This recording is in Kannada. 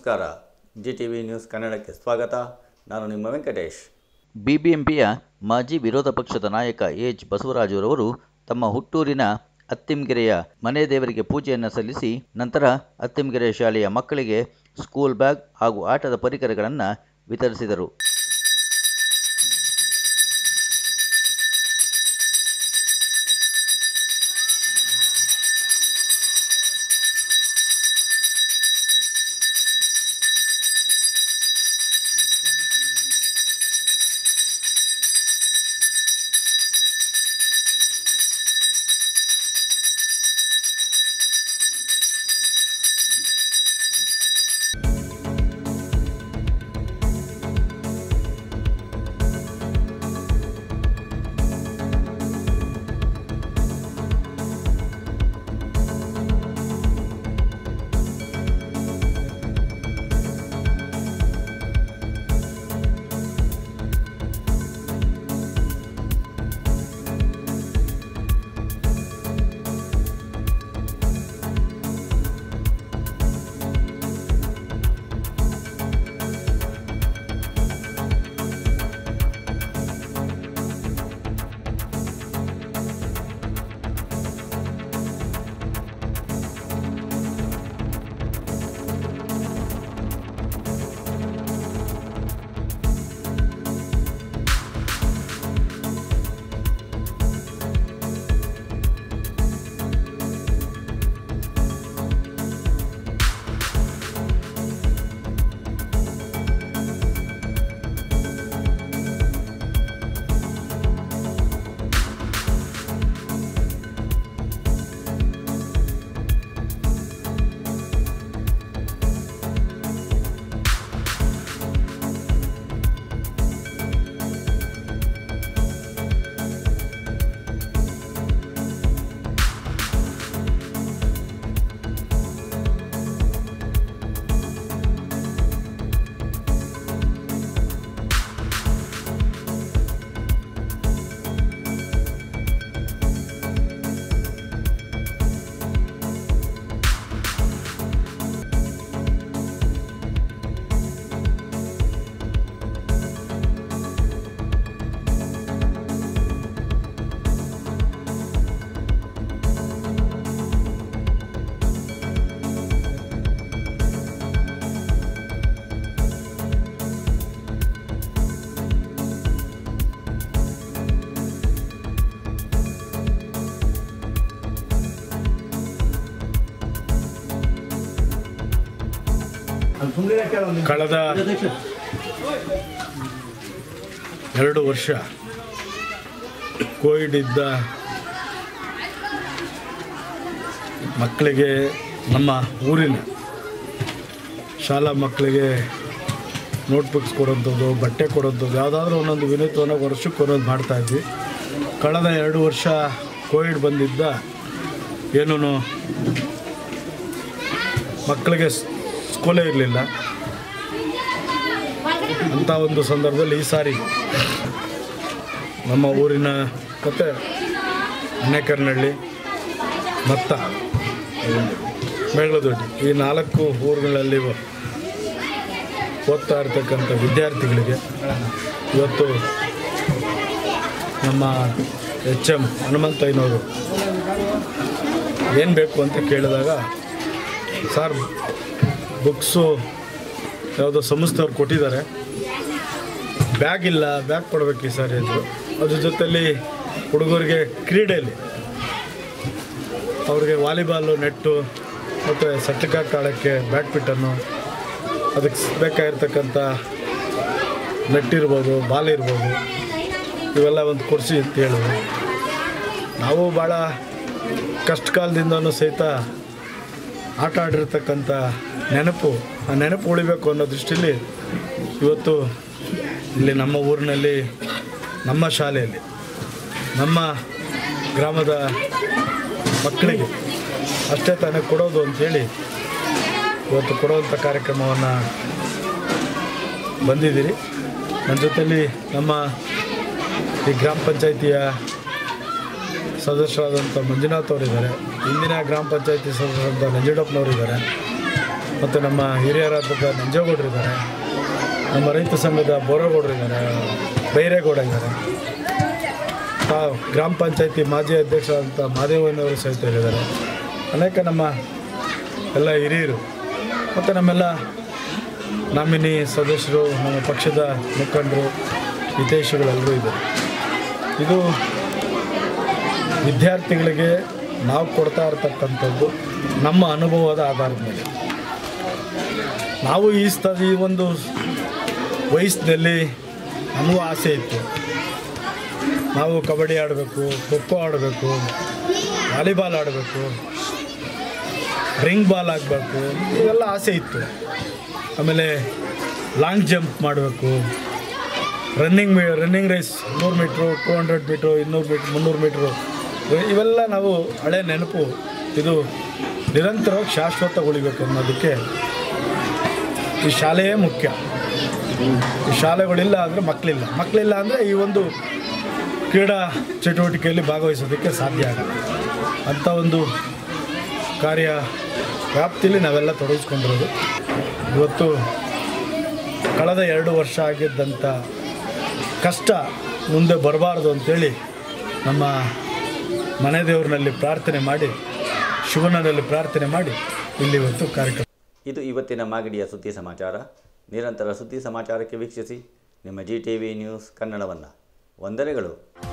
ನಮಸ್ಕಾರ. GTV ನ್ಯೂಸ್ ಕನ್ನಡಕ್ಕೆ ಸ್ವಾಗತ. ನಾನು ನಿಮ್ಮ ವೆಂಕಟೇಶ್. ಬಿಬಿಎಂಪಿಯ ಮಾಜಿ ವಿರೋಧ ಪಕ್ಷದ ನಾಯಕ A.H. ಬಸವರಾಜರವರು ತಮ್ಮ ಹುಟ್ಟೂರಿನ ಅತ್ತಿಮಗೆರೆಯ ಮನೆ ದೇವರಿಗೆ ಪೂಜೆಯನ್ನು ಸಲ್ಲಿಸಿ ನಂತರ ಅತ್ತಿಮಗೆರೆ ಶಾಲೆಯ ಮಕ್ಕಳಿಗೆ ಸ್ಕೂಲ್ ಬ್ಯಾಗ್ ಹಾಗೂ ಆಟದ ಪರಿಕರಗಳನ್ನು ವಿತರಿಸಿದರು. ಕಳೆದ 2 ವರ್ಷ ಕೋವಿಡ್ ಇದ್ದ ಮಕ್ಕಳಿಗೆ ನಮ್ಮ ಊರಿನ ಶಾಲಾ ಮಕ್ಕಳಿಗೆ ನೋಟ್ಬುಕ್ಸ್ ಕೊಡೋಂಥದ್ದು, ಬಟ್ಟೆ ಕೊಡೋಂಥದ್ದು, ಯಾವುದಾದ್ರೂ ಒಂದೊಂದು ವಿನೂತನ ವರ್ಷಕ್ಕೆ ಒಂದೊಂದು ಮಾಡ್ತಾಯಿದ್ವಿ. ಕಳೆದ 2 ವರ್ಷ ಕೋವಿಡ್ ಬಂದಿದ್ದ ಏನೂ ಮಕ್ಕಳಿಗೆ ಸ್ಕೂಲೇ ಇರಲಿಲ್ಲ. ಅಂಥ ಒಂದು ಸಂದರ್ಭದಲ್ಲಿ ಈ ಸಾರಿ ನಮ್ಮ ಊರಿನ ಮತ್ತು ಅನೇಕರನಹಳ್ಳಿ ಮತ್ತು ಮೇಗಳದೊಡ್ಡಿ ಈ 4 ಊರುಗಳಲ್ಲಿ ಓದ್ತಾ ಇರ್ತಕ್ಕಂಥ ವಿದ್ಯಾರ್ಥಿಗಳಿಗೆ ಇವತ್ತು ನಮ್ಮ H.M. ಹನುಮಂತಯ್ಯನವರು ಏನು ಬೇಕು ಅಂತ ಕೇಳಿದಾಗ, ಸರ್ ಬುಕ್ಸು ಯಾವುದೋ ಸಂಸ್ಥೆಯವ್ರು ಕೊಟ್ಟಿದ್ದಾರೆ, ಬ್ಯಾಗ್ ಇಲ್ಲ, ಬ್ಯಾಗ್ ಕೊಡಬೇಕು ಸರ್ ಅಂದರು. ಅದ್ರ ಜೊತೆಯಲ್ಲಿ ಹುಡುಗರಿಗೆ ಕ್ರೀಡೆಯಲ್ಲಿ ಅವ್ರಿಗೆ ವಾಲಿಬಾಲು, ನೆಟ್ಟು ಮತ್ತು ಸಟ್ಲಿಕಾಕ್ ಆಡೋಕ್ಕೆ ಬ್ಯಾಡ್ಮಿಂಟನ್ನು, ಅದಕ್ಕೆ ಬೇಕಾಗಿರ್ತಕ್ಕಂಥ ನೆಟ್ಟಿರ್ಬೋದು, ಬಾಲ್ ಇರ್ಬೋದು, ಇವೆಲ್ಲ ಒಂದು ಕೊಡಿಸಿ ಅಂತ ಹೇಳಿದ್ರು. ನಾವು ಭಾಳ ಕಷ್ಟ ಕಾಲದಿಂದನೂ ಸಹಿತ ಆಟ ಆಡಿರ್ತಕ್ಕಂಥ ಆ ನೆನಪು ಉಳಿಬೇಕು ಅನ್ನೋ ದೃಷ್ಟಿಯಲ್ಲಿ ಇವತ್ತು ಇಲ್ಲಿ ನಮ್ಮ ಊರಿನಲ್ಲಿ, ನಮ್ಮ ಶಾಲೆಯಲ್ಲಿ, ನಮ್ಮ ಗ್ರಾಮದ ಮಕ್ಕಳಿಗೆ ಅಷ್ಟೇ ತಾನೇ ಕೊಡೋದು ಅಂಥೇಳಿ ಇವತ್ತು ಕೊಡುವಂಥ ಕಾರ್ಯಕ್ರಮವನ್ನು ಬಂದಿದ್ದೀರಿ. ನನ್ನ ಜೊತೆಯಲ್ಲಿ ನಮ್ಮ ಈ ಗ್ರಾಮ ಪಂಚಾಯಿತಿಯ ಸದಸ್ಯರಾದಂಥ ಮಂಜುನಾಥ್ ಅವರಿದ್ದಾರೆ, ಇಂದಿನ ಗ್ರಾಮ ಪಂಚಾಯಿತಿ ಸದಸ್ಯರಾದಂಥ ನಂಜುಂಡಪ್ಪನವರಿದ್ದಾರೆ, ಮತ್ತು ನಮ್ಮ ಹಿರಿಯರಾದ ನಂಜೇಗೌಡರಿದ್ದಾರೆ, ನಮ್ಮ ರೈತ ಸಂಘದ ಬೋರಗೌಡರಿದ್ದಾರೆ, ಬೈರೇಗೌಡ ಇದ್ದಾರೆ, ಗ್ರಾಮ ಪಂಚಾಯತಿ ಮಾಜಿ ಅಧ್ಯಕ್ಷರಾದಂಥ ಮಾದೇವನವರು ಸಹಿತ ಇದ್ದಾರೆ. ಅನೇಕ ನಮ್ಮ ಎಲ್ಲ ಹಿರಿಯರು ಮತ್ತು ನಮ್ಮೆಲ್ಲ ನಾಮಿನಿ ಸದಸ್ಯರು, ನಮ್ಮ ಪಕ್ಷದ ಮುಖಂಡರು, ಹಿತೈಷಿಗಳೆಲ್ಲರೂ ಇದ್ದಾರೆ. ಇದು ವಿದ್ಯಾರ್ಥಿಗಳಿಗೆ ನಾವು ಕೊಡ್ತಾ ಇರತಕ್ಕಂಥದ್ದು ನಮ್ಮ ಅನುಭವದ ಆಧಾರದ ಮೇಲೆ. ನಾವು ಈ ಒಂದು ವಯಸ್ಸಿನಲ್ಲಿ ನಮಗೂ ಆಸೆ ಇತ್ತು, ನಾವು ಕಬಡ್ಡಿ ಆಡಬೇಕು, ಖೋ ಖೋ ಆಡಬೇಕು, ವಾಲಿಬಾಲ್ ಆಡಬೇಕು, ರಿಂಗ್ ಬಾಲ್ ಆಗಬೇಕು, ಇವೆಲ್ಲ ಆಸೆ ಇತ್ತು. ಆಮೇಲೆ ಲಾಂಗ್ ಜಂಪ್ ಮಾಡಬೇಕು, running race 100 metre, 200 metre, 200 metre, 300 metre, ಇವೆಲ್ಲ ನಾವು ಹಳೆ ನೆನಪು. ಇದು ನಿರಂತರವಾಗಿ ಶಾಶ್ವತಗೊಳಿಬೇಕು ಅನ್ನೋದಕ್ಕೆ ಈ ಶಾಲೆಯೇ ಮುಖ್ಯ. ಈ ಶಾಲೆಗಳಿಲ್ಲ ಅಂದರೆ ಮಕ್ಕಳಿಲ್ಲ ಅಂದರೆ ಈ ಒಂದು ಕ್ರೀಡಾ ಚಟುವಟಿಕೆಯಲ್ಲಿ ಭಾಗವಹಿಸೋದಕ್ಕೆ ಸಾಧ್ಯ ಆಗಲ್ಲ. ಅಂಥ ಒಂದು ಕಾರ್ಯ ವ್ಯಾಪ್ತಿಯಲ್ಲಿ ನಾವೆಲ್ಲ ತೊಡಗಿಸ್ಕೊಂಡಿರೋದು. ಇವತ್ತು ಕಳೆದ 2 ವರ್ಷ ಆಗಿದ್ದಂಥ ಕಷ್ಟ ಮುಂದೆ ಬರಬಾರ್ದು ಅಂಥೇಳಿ ನಮ್ಮ ಮನೆ ದೇವರಿನಲ್ಲಿ ಪ್ರಾರ್ಥನೆ ಮಾಡಿ, ಶಿವನಲ್ಲಿ ಪ್ರಾರ್ಥನೆ ಮಾಡಿ ಇಲ್ಲಿ ಇವತ್ತು ಕಾರ್ಯಕ್ರಮ. ಇದು ಇವತ್ತಿನ ಮಾಗಡಿಯ ಸುದ್ದಿ ಸಮಾಚಾರ. ನಿರಂತರ ಸುದ್ದಿ ಸಮಾಚಾರಕ್ಕೆ ವೀಕ್ಷಿಸಿ ನಿಮ್ಮ GTV ನ್ಯೂಸ್ ಕನ್ನಡವನ್ನು. ವಂದನೆಗಳು.